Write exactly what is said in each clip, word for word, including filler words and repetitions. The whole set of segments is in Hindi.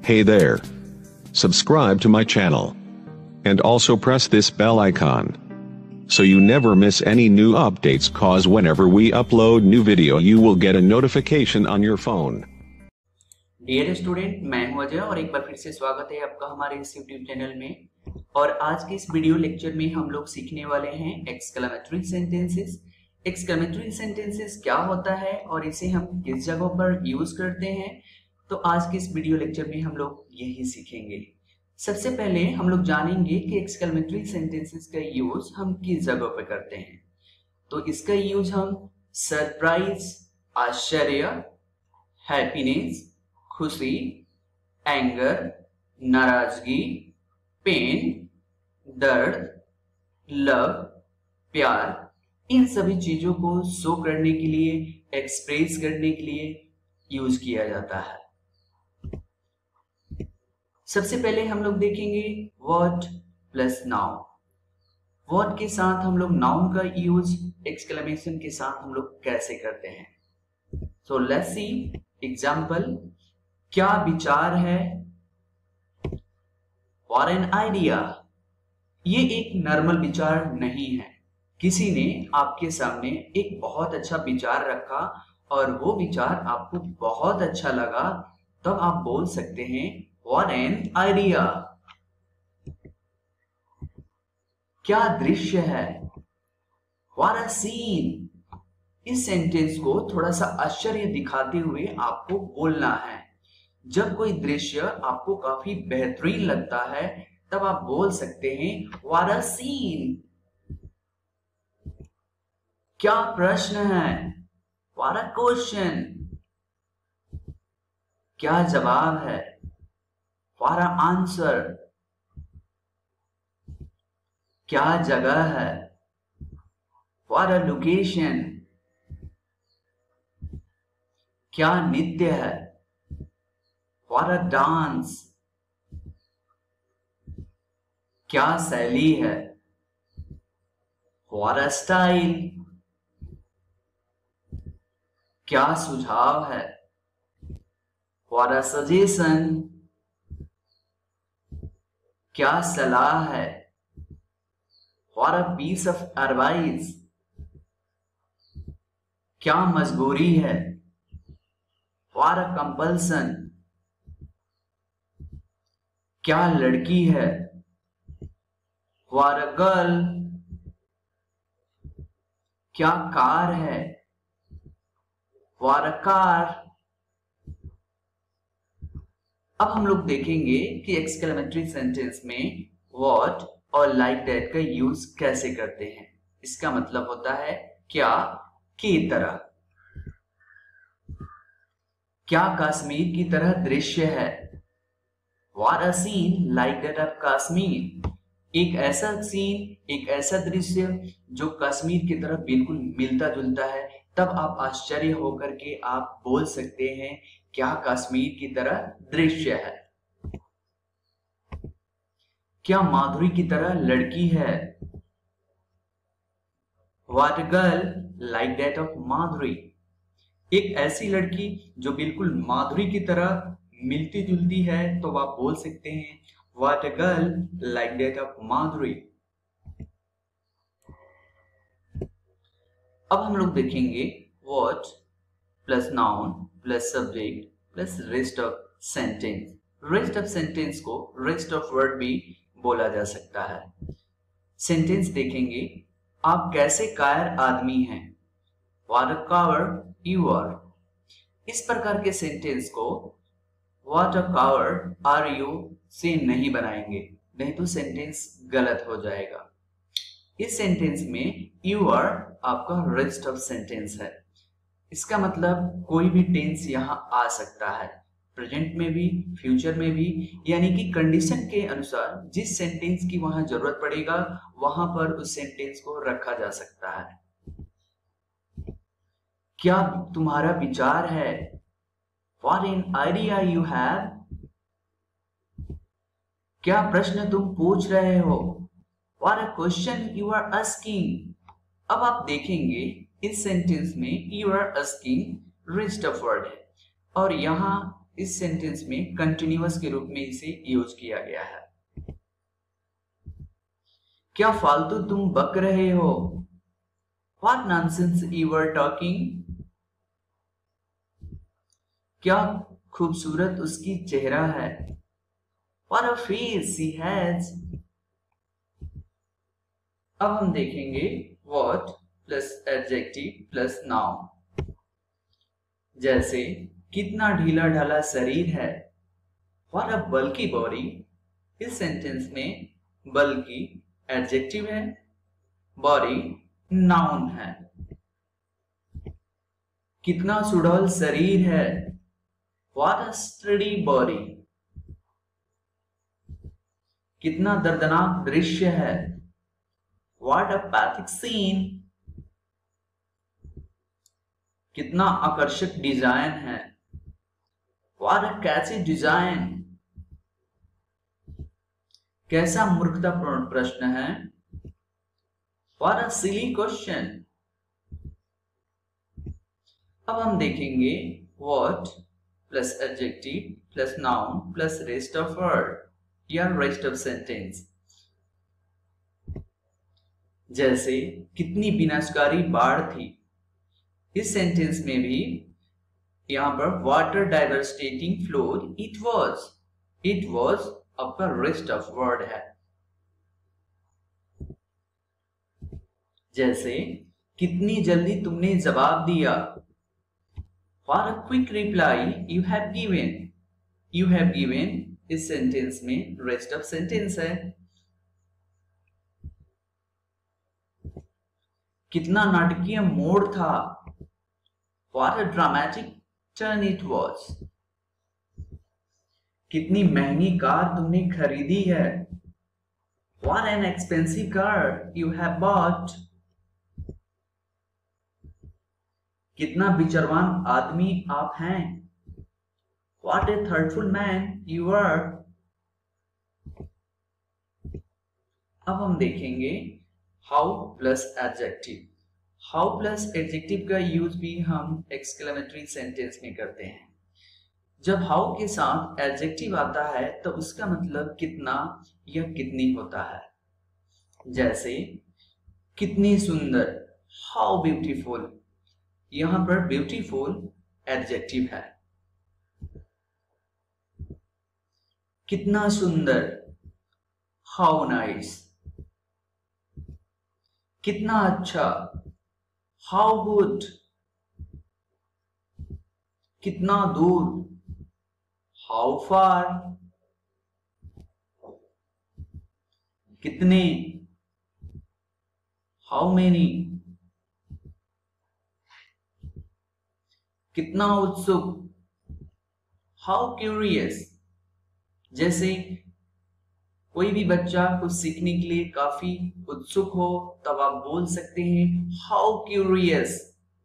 Hey there. Subscribe to my channel. And also press this bell icon. So you never miss any new updates, cause whenever we upload new video you will get a notification on your phone. Dear student, मैं हूं अजय और एक बार फिर से स्वागत है आपका हमारे इस यूट्यूब चैनल में। और आज के इस वीडियो लेक्चर में हम लोग सीखने वाले हैं एक्सक्लेमेटरी सेंटेंसेस। एक्सक्लेमेटरी सेंटेंसेस क्या होता है और इसे हम किस जगहों पर यूज करते हैं, तो आज के इस वीडियो लेक्चर में हम लोग यही सीखेंगे। सबसे पहले हम लोग जानेंगे कि एक्सक्लेमेटरी सेंटेंसेस का यूज हम किस जगह पे करते हैं। तो इसका यूज हम सरप्राइज, आश्चर्य, हैप्पीनेस, खुशी, एंगर, नाराजगी, पेन, दर्द, लव, प्यार, इन सभी चीजों को शो करने के लिए, एक्सप्रेस करने के लिए यूज किया जाता है। सबसे पहले हम लोग देखेंगे व्हाट प्लस नाउन। व्हाट के साथ हम लोग नाउन का यूज एक्सक्लेमेशन के साथ हम लोग कैसे करते हैं। So let's see example. क्या विचार है? What an idea। ये एक नॉर्मल विचार नहीं है। किसी ने आपके सामने एक बहुत अच्छा विचार रखा और वो विचार आपको बहुत अच्छा लगा, तब तो आप बोल सकते हैं What an idea। क्या दृश्य है? What a scene। इस सेंटेंस को थोड़ा सा आश्चर्य दिखाते हुए आपको बोलना है। जब कोई दृश्य आपको काफी बेहतरीन लगता है तब आप बोल सकते हैं What a scene। क्या प्रश्न है? What a question। क्या जवाब है? What a answer। क्या जगह है? What a location। क्या नृत्य है? What a dance। क्या शैली है? What a style। क्या सुझाव है? What a suggestion। क्या सलाह है? What a piece of advice। क्या मजबूरी है? What a compulsion। क्या लड़की है? What a girl। क्या कार है? What a car। अब हम लोग देखेंगे कि एक्सक्लेमेटरी सेंटेंस में what और like that का यूज कैसे करते हैं। इसका मतलब होता है क्या की तरह। क्या कश्मीर की तरह दृश्य है? What a scene like that of Kashmir। एक ऐसा सीन, एक ऐसा दृश्य जो कश्मीर की तरह बिल्कुल मिलता जुलता है, तब आप आश्चर्य होकर के आप बोल सकते हैं क्या कश्मीर की तरह दृश्य है। क्या माधुरी की तरह लड़की है? What a girl like that of माधुरी। एक ऐसी लड़की जो बिल्कुल माधुरी की तरह मिलती जुलती है, तो आप बोल सकते हैं What a girl like that of माधुरी। अब हम लोग देखेंगे what plus noun plus subject plus rest of sentence. Rest of sentence को रेस्ट ऑफ वर्ड भी बोला जा सकता है। सेंटेंस देखेंगे। आप कैसे कायर आदमी हैं? What a coward you are। इस प्रकार के सेंटेंस को What a coward are you से नहीं बनाएंगे, नहीं तो सेंटेंस गलत हो जाएगा। इस सेंटेंस में you are आपका रेस्ट ऑफ सेंटेंस है। इसका मतलब कोई भी टेंस यहाँ आ सकता है, प्रेजेंट में भी, फ्यूचर में भी, यानी कि कंडीशन के अनुसार जिस सेंटेंस की वहां जरूरत पड़ेगा वहां पर उस सेंटेंस को रखा जा सकता है। क्या तुम्हारा विचार है? What an idea you have। क्या प्रश्न तुम पूछ रहे हो? What a question you are asking। अब आप देखेंगे इस सेंटेंस में you are asking rest of word है और यहाँ इस सेंटेंस में कंटिन्यूअस के रूप में इसे यूज किया गया है। क्या फालतू तुम बक रहे हो? What nonsense you were talking? क्या खूबसूरत उसकी चेहरा है? What a face she has. अब हम देखेंगे what plus adjective plus noun. जैसे कितना ढीला ढाला शरीर है, What a bulky body। इस सेंटेंस में bulky एडजेक्टिव है, बॉडी नाउन है। कितना सुडौल शरीर है, What a sturdy body। कितना दर्दनाक दृश्य है, What a pathetic scene। कितना आकर्षक डिजाइन है, What a catchy design। कैसा मूर्खतापूर्ण प्रश्न है, What a silly question। अब हम देखेंगे what plus adjective plus noun plus rest of word या रेस्ट ऑफ सेंटेंस। जैसे कितनी विनाशकारी बाढ़ थी, इस सेंटेंस में भी यहां पर water devastating flood it was, it was आपका रेस्ट ऑफ वर्ड है। जैसे कितनी जल्दी तुमने जवाब दिया, What a quick reply you have given। You have given इस सेंटेंस में रेस्ट ऑफ सेंटेंस है। कितना नाटकीय मोड़ था, What a dramatic turn it was। कितनी महंगी कार तुमने खरीदी है, What an expensive car you have bought। कितना विचारवान आदमी आप हैं, What a thoughtful man you are। अब हम देखेंगे how plus adjective. How plus adjective का यूज भी हम एक्सक्लेमेटरी सेंटेंस में करते हैं। जब हाउ के साथ एडजेक्टिव आता है तो उसका मतलब कितना या कितनी होता है। जैसे कितनी सुंदर, हाउ ब्यूटीफुल। यहां पर ब्यूटीफुल एडजेक्टिव है। कितना सुंदर, हाउ नाइस। कितना अच्छा, हाउ गुड। कितना दूर, हाउ फार। कितने, हाउ मेनी। कितना उत्सुक, हाउ क्यूरियस। जैसे कोई भी बच्चा कुछ सीखने के लिए काफी उत्सुक हो तब आप बोल सकते हैं हाउ क्यूरियस।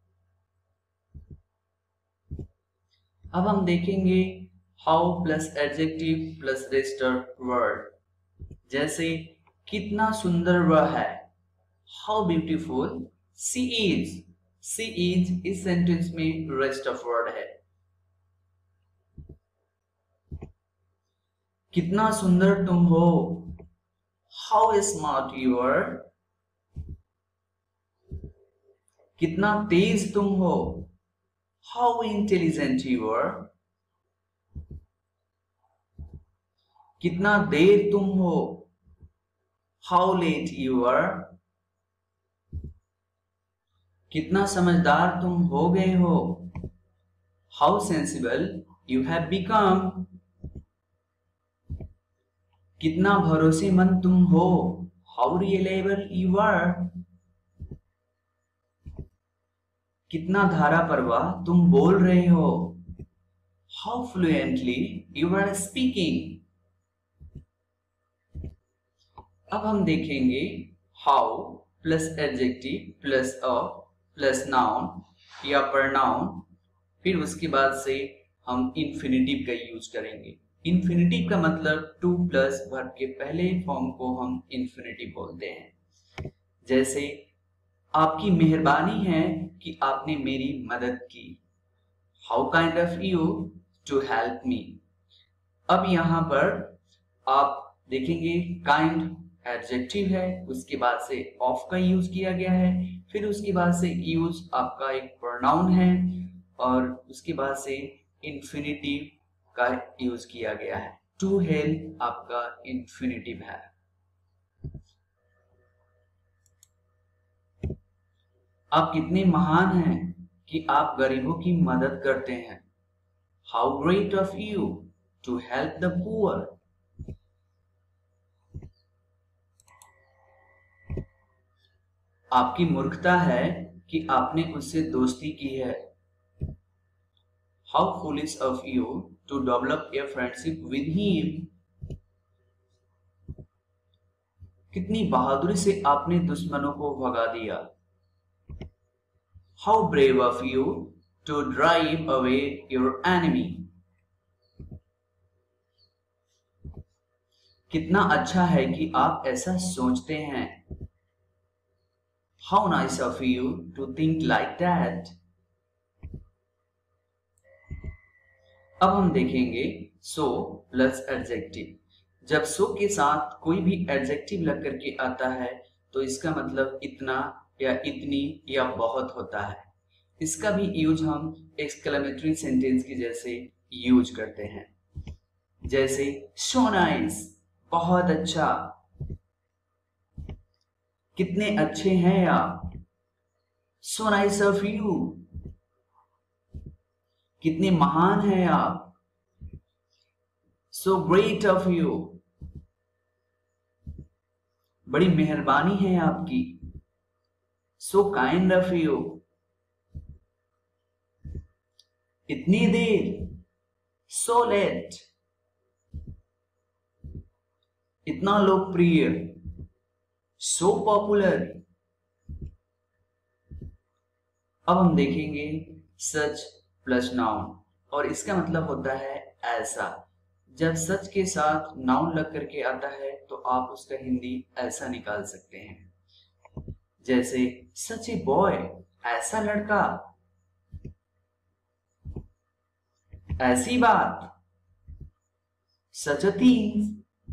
अब हम देखेंगे how plus adjective plus rest word. जैसे कितना सुंदर वह है, how beautiful she is. She is इस सेंटेंस में रेस्ट ऑफ वर्ड है। कितना सुंदर तुम हो, हाउ स्मार्ट यू आर। कितना तेज तुम हो, हाउ इंटेलिजेंट यू आर। कितना देर तुम हो, हाउ लेट यू आर। कितना समझदार तुम हो गए हो, how sensible you have become. कितना भरोसेमंद तुम हो, हाउ रिलायबल यू आर। कितना धारा प्रवाह तुम बोल रहे हो, how fluently you are speaking. अब हम देखेंगे how plus adjective plus of plus noun या प्रनाउन, फिर उसके बाद से हम इन्फिनिटिव का यूज करेंगे। इन्फिनिटिव का मतलब टू प्लस वर्ब के पहले फॉर्म को हम इन्फिनिटिव बोलते हैं। जैसे आपकी मेहरबानी है कि आपने मेरी मदद की, how kind of you to help me। अब यहाँ पर आप देखेंगे काइंड एडजेक्टिव है, उसके बाद से ऑफ का यूज किया गया है, फिर उसके बाद से यूज आपका एक प्रोनाउन है और उसके बाद से इंफिनिटिव का यूज किया गया है। टू हेल्प आपका इंफिनिटिव है। आप कितने महान हैं कि आप गरीबों की मदद करते हैं। How great of you to help the poor. आपकी मूर्खता है कि आपने उससे दोस्ती की है। How foolish of you to develop a friendship with him. कितनी बहादुरी से आपने दुश्मनों को भगा दिया। How brave of you to drive away your enemy. कितना अच्छा है कि आप ऐसा सोचते हैं। How nice of you to think like that। अब हम देखेंगे so प्लस एडजेक्टिव। जब so के साथ कोई भी एडजेक्टिव लग करके आता है तो इसका मतलब इतना या इतनी या बहुत होता है। इसका भी यूज हम एक्सक्लेमेटरी सेंटेंस की जैसे यूज करते हैं, जैसे so nice, बहुत अच्छा, कितने अच्छे हैं आप। So nice of you, कितने महान हैं आप। So great of you, बड़ी मेहरबानी है आपकी। So kind of you, इतनी देर। So late, इतना लोकप्रिय। So popular। अब हम देखेंगे सच प्लस नाउन और इसका मतलब होता है ऐसा। जब सच के साथ नाउन लग करके आता है तो आप उसका हिंदी ऐसा निकाल सकते हैं, जैसे सच ए बॉय, ऐसा लड़का, ऐसी बात, सच अ थिंग,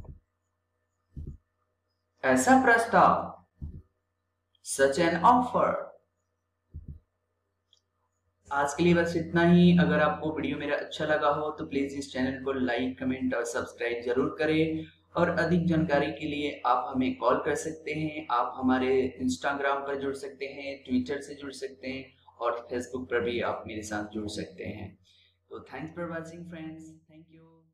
ऐसा प्रस्ताव, सच एन ऑफर। आज के लिए बस इतना ही। अगर आपको वीडियो मेरा अच्छा लगा हो तो प्लीज इस चैनल को लाइक, कमेंट और सब्सक्राइब जरूर करें। और अधिक जानकारी के लिए आप हमें कॉल कर सकते हैं, आप हमारे इंस्टाग्राम पर जुड़ सकते हैं, ट्विटर से जुड़ सकते हैं और फेसबुक पर भी आप मेरे साथ जुड़ सकते हैं। तो thanks for watching friends, thank you.